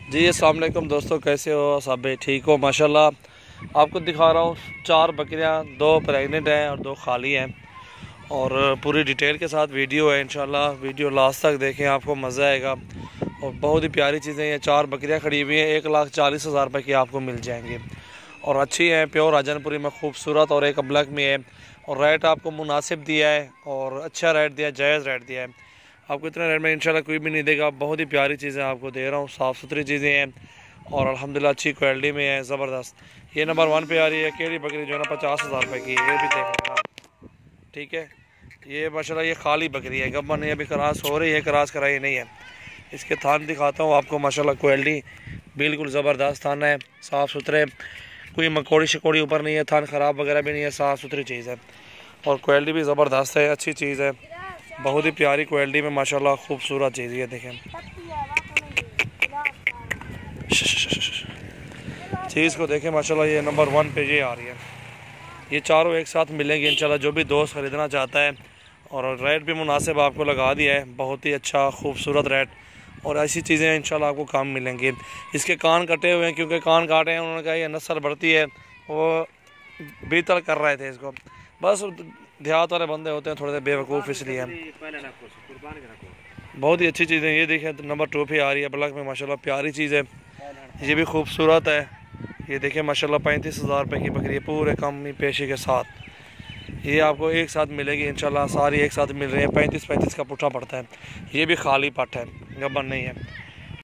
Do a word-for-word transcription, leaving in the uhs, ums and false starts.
जी अस्सलाम वालेकुम दोस्तों, कैसे हो सब? ठीक हो माशाल्लाह। आपको दिखा रहा हूँ चार बकरियाँ, दो प्रेग्नेंट हैं और दो खाली हैं और पूरी डिटेल के साथ वीडियो है। इंशाल्लाह वीडियो लास्ट तक देखें, आपको मज़ा आएगा और बहुत ही प्यारी चीज़ें हैं। चार बकरियाँ खड़ी हुई हैं, एक लाख चालीस हज़ार रुपये की आपको मिल जाएंगी और अच्छी हैं, प्योर राजनपुरी में खूबसूरत और एक ब्लैक में है और रेट आपको मुनासिब दिया है और अच्छा रेट दिया, जायज़ रेट दिया है। आपको इतना रेट में इंशाल्लाह कोई भी नहीं देगा। बहुत ही प्यारी चीज़ें आपको दे रहा हूँ, साफ़ सुथरी चीज़ें हैं और अल्हम्दुलिल्लाह अच्छी क्वालिटी में है, ज़बरदस्त। ये नंबर वन पे आ रही है केड़ी बकरी, जो है ना पचास हज़ार रुपये की, ये भी देख लेना, ठीक है। ये माशाल्लाह ये खाली बकरी है, गब्बर नहीं अभी क्रॉस हो रही है, क्रॉस कराई नहीं है। इसके थान दिखाता हूँ आपको, माशाल्लाह क्वालिटी बिल्कुल ज़बरदस्त थान है, साफ़ सुथरे, कोई मकोड़ी शकोड़ी ऊपर नहीं है, थान ख़राब वगैरह भी नहीं है, साफ़ सुथरी चीज़ है और क्वालिटी भी ज़बरदस्त है, अच्छी चीज़ है, बहुत ही प्यारी क्वालिटी में माशाल्लाह खूबसूरत चीज़ है। देखें चीज़ को देखें माशाल्लाह, ये नंबर वन पे ये आ रही है। ये चारों एक साथ मिलेंगे इंशाल्लाह, जो भी दोस्त ख़रीदना चाहता है और रेट भी मुनासिब आपको लगा दिया है, बहुत ही अच्छा खूबसूरत रेट और ऐसी चीज़ें इंशाल्लाह आपको काम मिलेंगी। इसके कान कटे हुए हैं क्योंकि कान काटे हैं, उन्होंने कहा ये नस्ल बढ़ती है, वो बेहतर कर रहे थे इसको, बस देहात वाले बंदे होते हैं थोड़े से बेवकूफ़, इसलिए बहुत ही अच्छी चीज़ें। ये देखें नंबर टू पे आ रही है ब्लैक में, माशाल्लाह प्यारी चीज़ है, ये भी खूबसूरत है। ये देखें माशाल्लाह पैंतीस हज़ार रुपये की बकरी है, पूरे कमी पेशी के साथ। ये आपको एक साथ मिलेगी इंशाल्लाह, सारी एक साथ मिल रही है। पैंतीस पैंतीस का पुट्ठा पड़ता है। ये भी खाली पट है, गब्बर नहीं है।